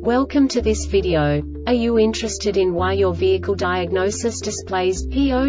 Welcome to this video. Are you interested in why your vehicle diagnosis displays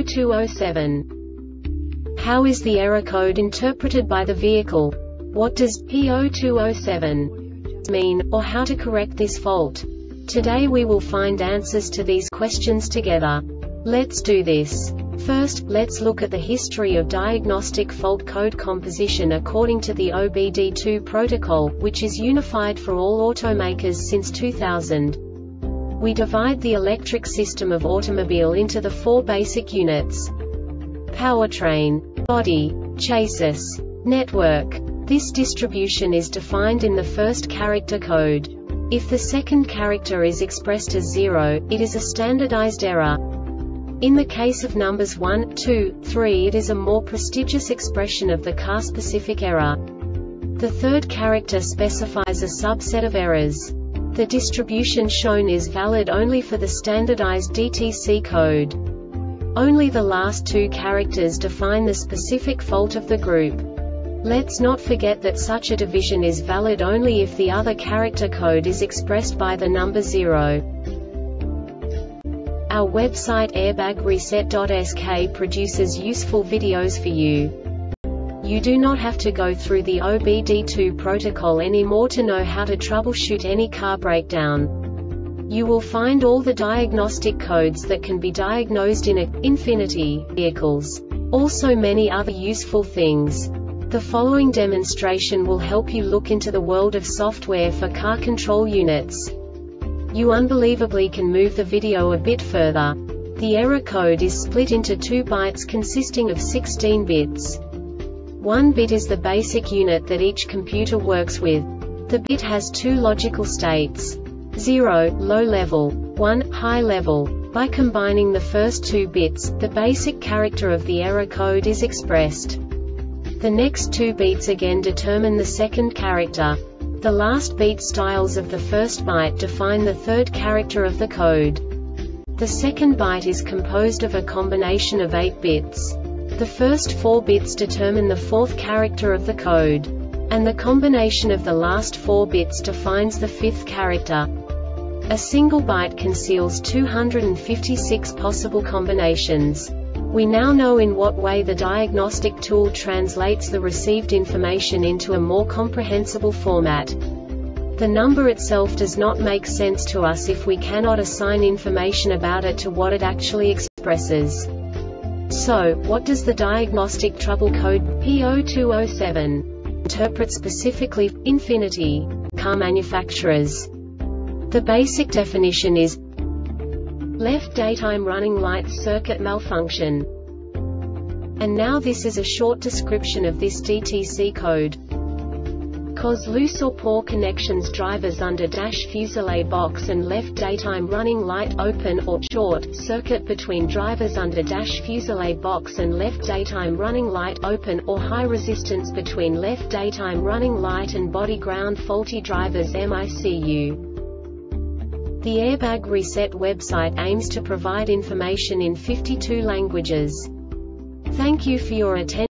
P0207? How is the error code interpreted by the vehicle? What does P0207 mean, or how to correct this fault? Today we will find answers to these questions together. Let's do this. First, let's look at the history of diagnostic fault code composition according to the OBD2 protocol, which is unified for all automakers since 2000. We divide the electric system of automobile into the four basic units: powertrain, body, chassis, network. This distribution is defined in the first character code. If the second character is expressed as 0, it is a standardized error. In the case of numbers 1, 2, 3, it is a more prestigious expression of the car-specific error. The third character specifies a subset of errors. The distribution shown is valid only for the standardized DTC code. Only the last two characters define the specific fault of the group. Let's not forget that such a division is valid only if the other character code is expressed by the number 0. Our website airbagreset.sk produces useful videos for you. You do not have to go through the OBD2 protocol anymore to know how to troubleshoot any car breakdown. You will find all the diagnostic codes that can be diagnosed in Infiniti vehicles. Also many other useful things. The following demonstration will help you look into the world of software for car control units. You unbelievably can move the video a bit further. The error code is split into 2 bytes consisting of 16 bits. 1 bit is the basic unit that each computer works with. The bit has 2 logical states: 0, low level, 1, high level. By combining the first 2 bits, the basic character of the error code is expressed. The next 2 beats again determine the second character. The last beat styles of the first byte define the third character of the code. The second byte is composed of a combination of 8 bits. The first 4 bits determine the fourth character of the code. And the combination of the last 4 bits defines the fifth character. A single byte conceals 256 possible combinations. We now know in what way the diagnostic tool translates the received information into a more comprehensible format. The number itself does not make sense to us if we cannot assign information about it to what it actually expresses. So, what does the diagnostic trouble code P0207 interpret specifically for Infiniti car manufacturers? The basic definition is left daytime running lights circuit malfunction. And now this is a short description of this DTC code. Cause loose or poor connections, drivers under dash fuselage box and left daytime running light open or short circuit between drivers under dash fuselage box and left daytime running light open, or high resistance between left daytime running light and body ground faulty drivers MICU. The Airbag Reset website aims to provide information in 52 languages. Thank you for your attention.